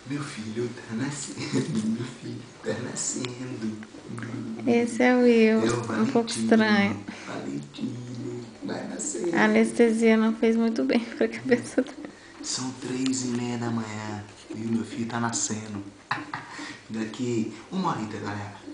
Meu filho tá nascendo, meu filho tá nascendo. Esse é o Will, É o um pouco estranho. Valentino, vai nascer. A anestesia não fez muito bem pra cabeça dele. São 3h30 da manhã e o meu filho tá nascendo. Daqui 1 hora, galera.